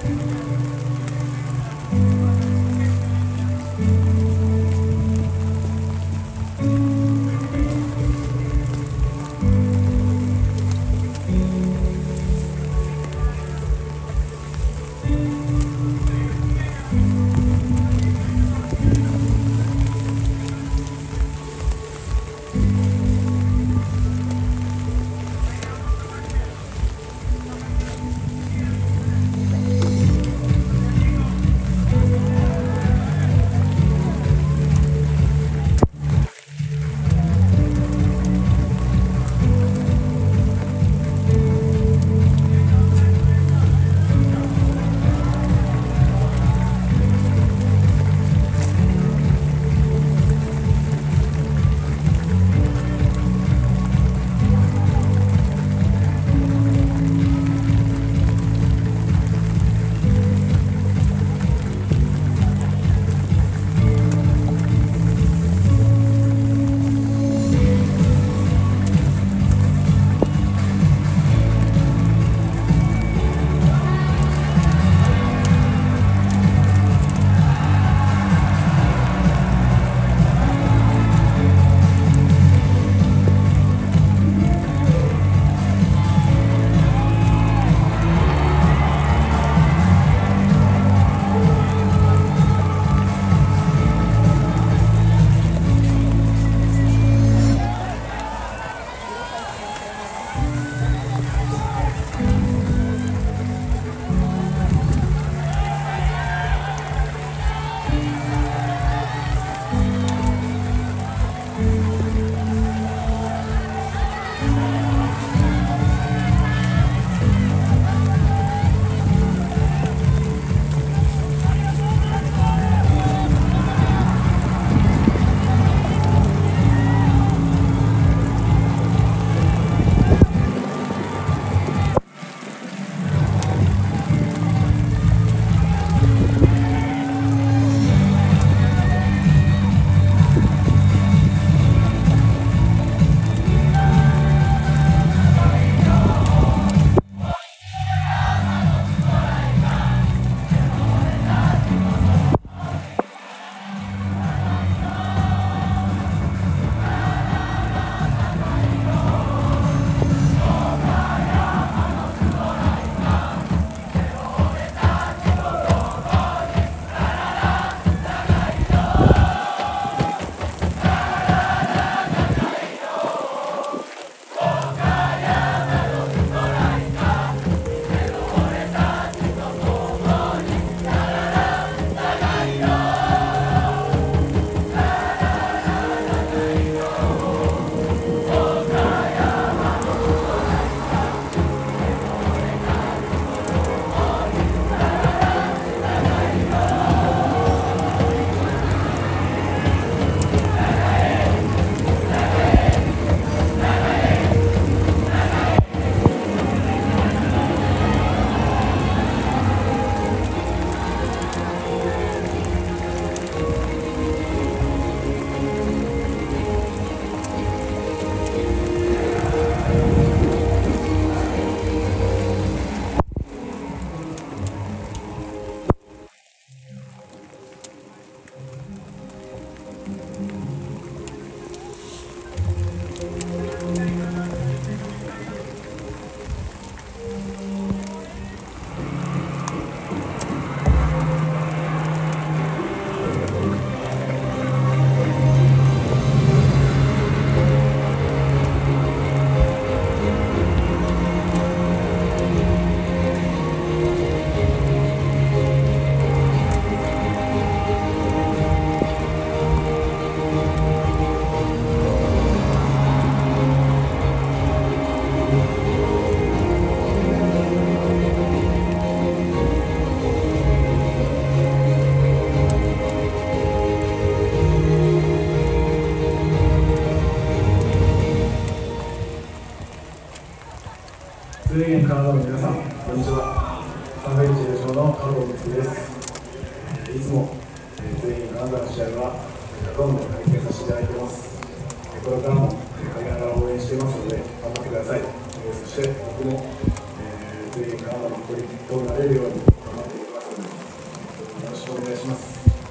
通園カナダの皆さん、こんにちは。三階一優勝の加藤光です。いつも通園カナダの試合はどんどん拝見させていただいています。これからも陰ながら応援していますので頑張ってください。そして僕も通園カナダの誇りとなれるように頑張って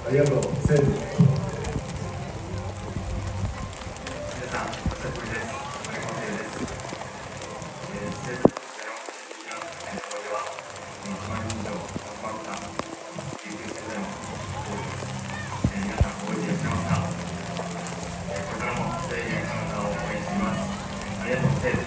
ありがとう。西武。 皆さん、お久しぶりです。金子誠です。西武の会では、1万人以上集まった琉球戦での皆さん、覚えていらっしゃいますか？これからもスウェーデン、カナダを応援しています。ありがとう、西武。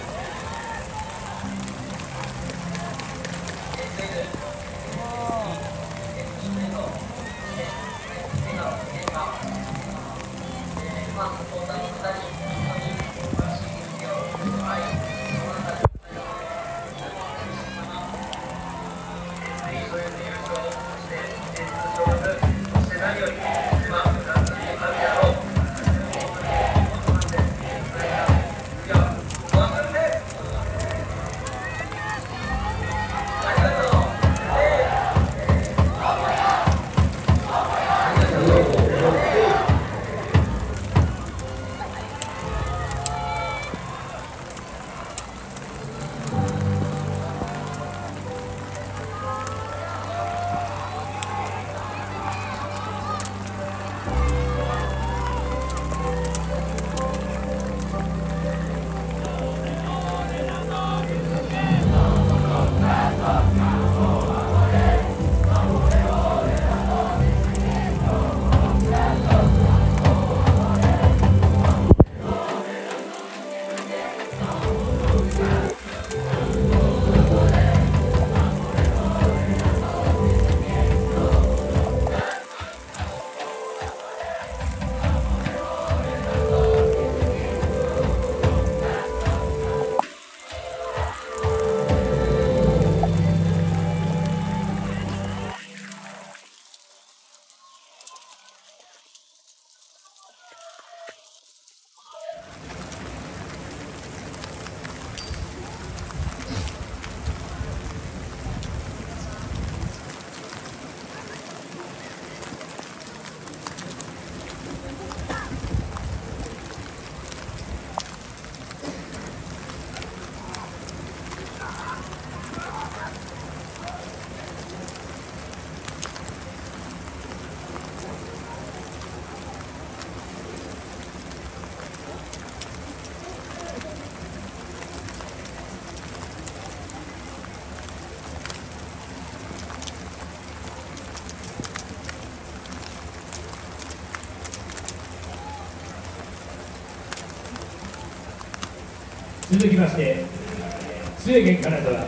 続きましてスウェーデン・カナダは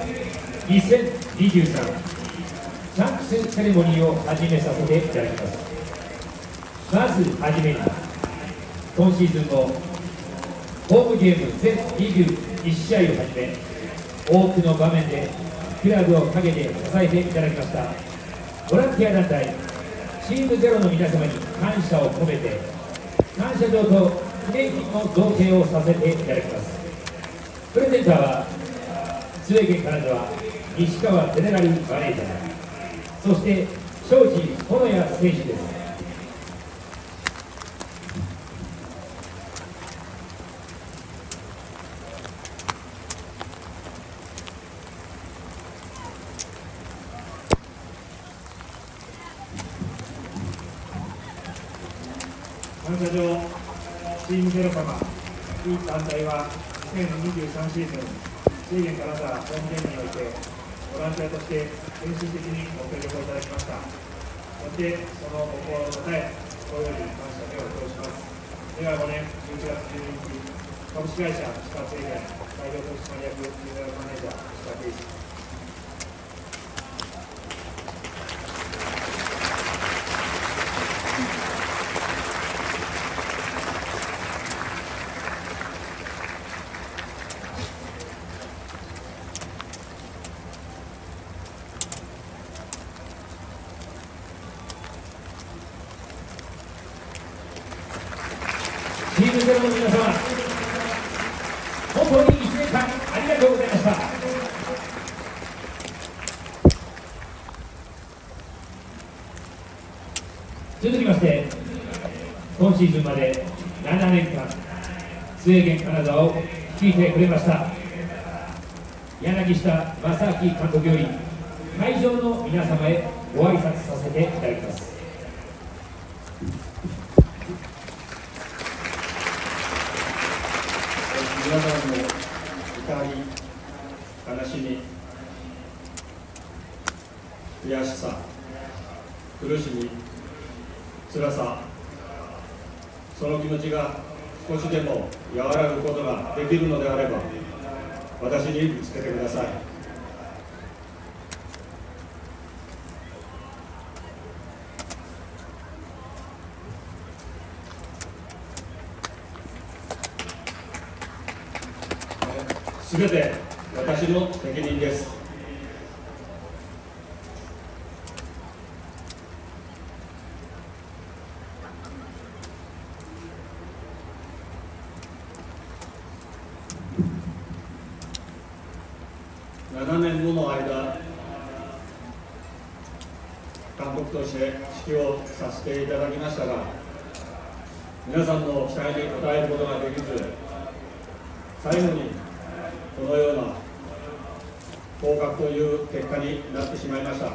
2023サンクスセレモニーを始めさせていただきます。まずはじめに今シーズンのホームゲーム全21試合をはじめ多くの場面でクラブを陰で支えていただきましたボランティア団体チームゼロの皆様に感謝を込めて感謝状と記念品の贈呈をさせていただきます。プレゼンターはスウェーデン・カナダは西川ゼネラルマネージャー、そして庄司穂野也選手です。 感謝状チームゼロ様、い団体は2023シーズンスウェーデン・カナダホームゲームにおいてボランティアとして献身的にご協力をいただきました。そしてそのご心をたえこよい感謝でお表します。令和5年11月12日株式会社石川製麺代表取締役ジェネラルマネージャー石川圭司。 チームゼロの皆様、本当に1年間ありがとうございました。続きまして、今シーズンまで7年間、スウェーデン・カナダを率いてくれました柳下正明監督より会場の皆様へご挨拶させていただきます。 悔しさ、苦しみ、辛さ、その気持ちが少しでも和らぐことができるのであれば、私にぶつけてください。すべて私の責任です。7年もの間、監督として指揮をさせていただきましたが、皆さんの期待に応えることができず、最後にこのような降格という結果になってしまいました。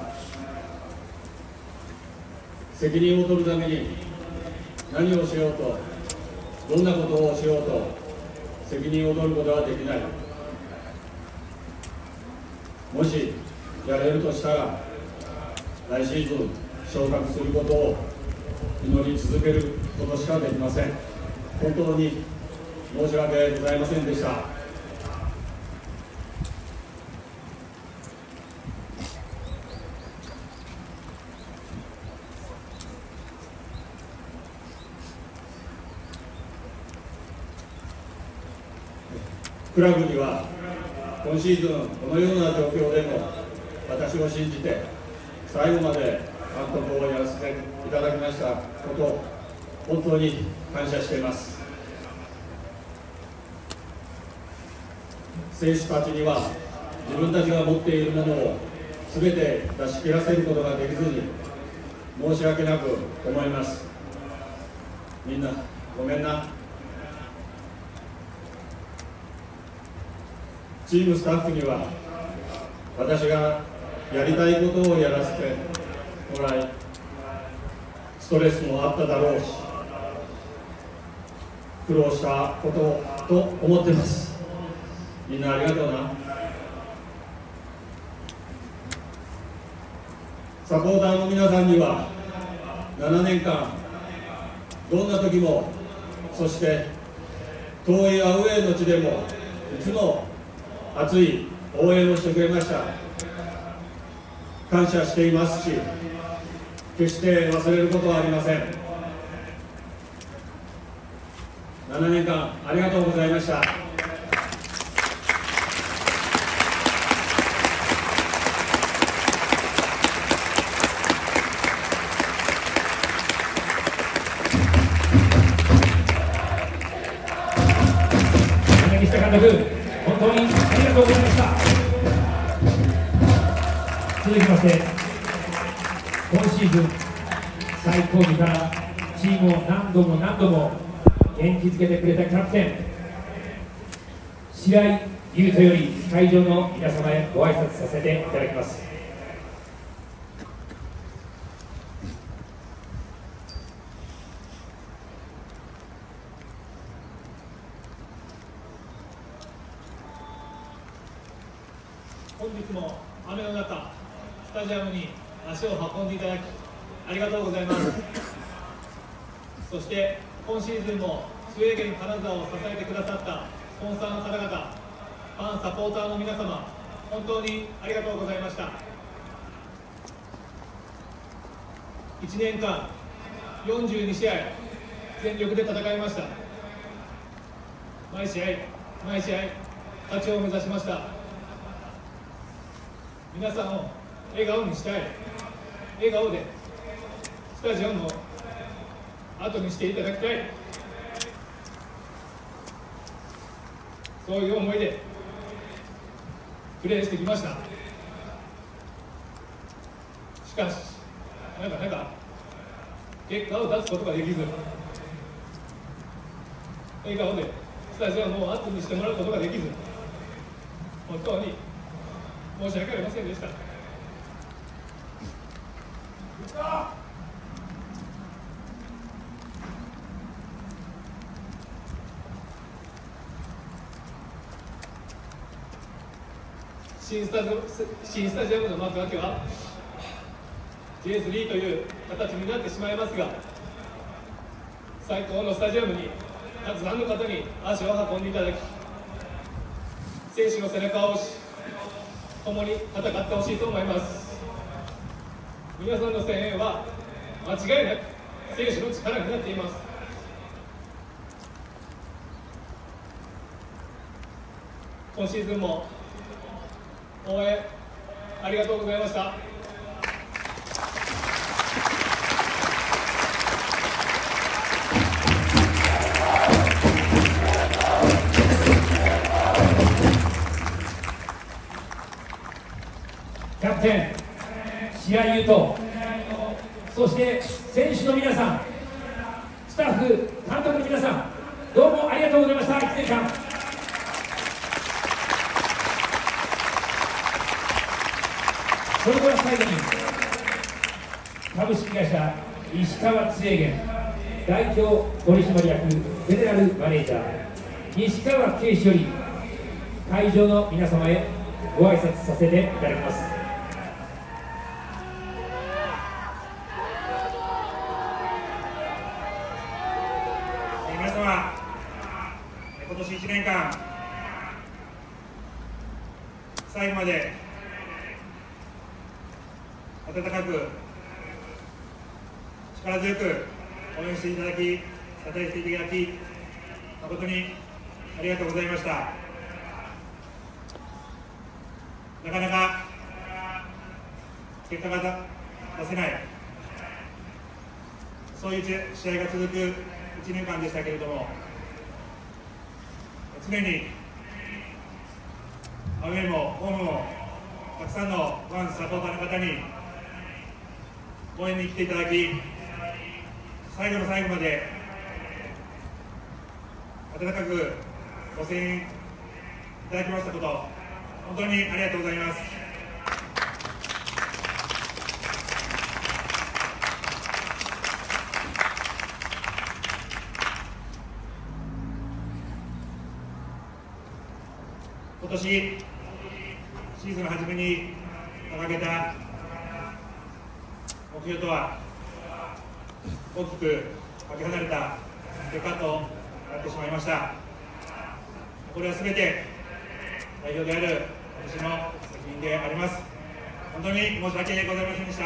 責任を取るために何をしようと、どんなことをしようと責任を取ることはできない。もしやれるとしたら、来シーズン昇格することを祈り続けることしかできません。本当に申し訳ございませんでした。クラブには今シーズンこのような状況でも私を信じて最後まで監督をやらせていただきましたことを本当に感謝しています。選手たちには自分たちが持っているものを全て出し切らせることができずに申し訳なく思います。みんなごめんな。チームスタッフには私がやりたいことをやらせてもらい、ストレスもあっただろうし、苦労したことと思ってます。みんなありがとうな。サポーターの皆さんには7年間どんな時も、そして遠いアウェーの地でもいつも熱い応援をしてくれました。感謝していますし、決して忘れることはありません。7年間ありがとうございました。 柳下監督、本当にありがとうございました。続きまして、今シーズン最後期からチームを何度も元気づけてくれたキャプテン白井優斗より会場の皆様へご挨拶させていただきます。 本日も雨の中、スタジアムに足を運んでいただきありがとうございます。そして今シーズンもスウェーデン金沢を支えてくださったスポンサーの方々、ファンサポーターの皆様、本当にありがとうございました。1年間42試合全力で戦いました。毎試合勝ちを目指しました。皆さんを笑顔にしたい、笑顔でスタジアムを後にしていただきたい、そういう思いでプレーしてきました。しかしなかなか結果を出すことができず、笑顔でスタジアムを後にしてもらうことができず、本当に申し訳ありませんでした。新スタジアムの幕開けは J3 という形になってしまいますが、最高のスタジアムにたくさんの方に足を運んでいただき、選手の背中を押し、共に戦ってほしいと思います。皆さんの声援は間違いなく選手の力になっています。今シーズンも応援ありがとうございました。 キャプテン、白井優斗、そして選手の皆さん、スタッフ、監督の皆さん、どうもありがとうございました。1年間それでは最後に株式会社石川津英元代表取締役ゼネラルマネージャー西川圭氏より会場の皆様へご挨拶させていただきます。 皆様、今年1年間最後まで温かく力強く応援していただき、支えていただき、誠にありがとうございました。なかなか結果が出せない、そういう試合が続く1年間でしたけれども、常にアウェーもホームもたくさんのファン、サポーターの方に応援に来ていただき、最後の最後まで温かくご声援いただきましたこと、本当にありがとうございます。今年シーズン初めに掲げた目標とは大きくかけ離れた結果となってしまいました。これはすべて代表である私の責任であります。本当に申し訳ございませんでした。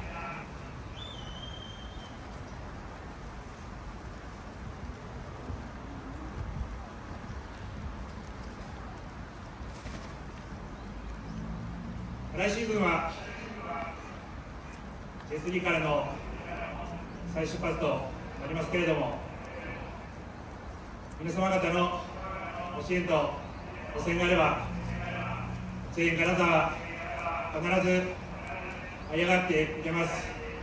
来シーズンは J3 からの再出発となりますけれども、皆様方のご支援とご声援があれば、声援金沢は必ず這い上がっていけます。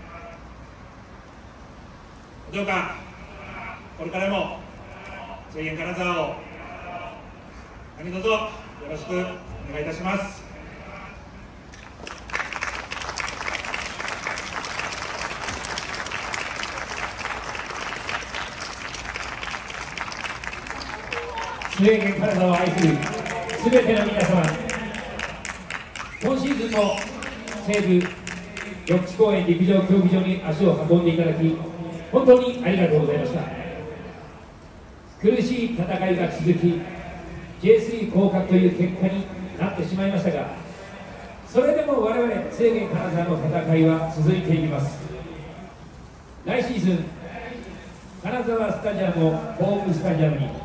どうかこれからも声援金沢を何卒よろしくお願いいたします。 スウェーデン金沢を愛するすべての皆様、今シーズンも西武緑地公園陸上競技場に足を運んでいただき、本当にありがとうございました。苦しい戦いが続き、J3 降格という結果になってしまいましたが、それでも我々スウェーデン金沢の戦いは続いていきます。来シーズン、金沢スタジアムをホームスタジアムに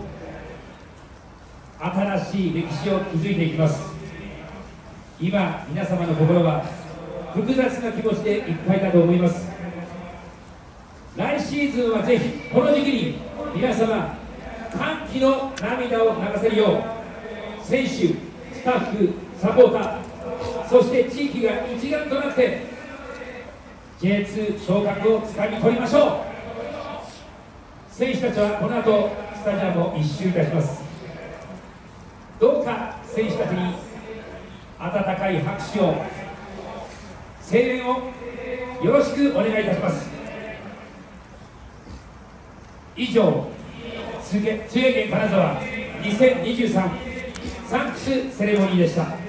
新しい歴史を築いていきます。今皆様の心は複雑な気持ちでいっぱいだと思います。来シーズンはぜひこの時期に皆様歓喜の涙を流せるよう、選手、スタッフ、サポーター、そして地域が一丸となって J2 昇格をつかみ取りましょう。選手たちはこの後スタジアムを一周いたします。どうか選手たちに温かい拍手を、声援をよろしくお願いいたします。以上、津江源金沢2023サンクスセレモニーでした。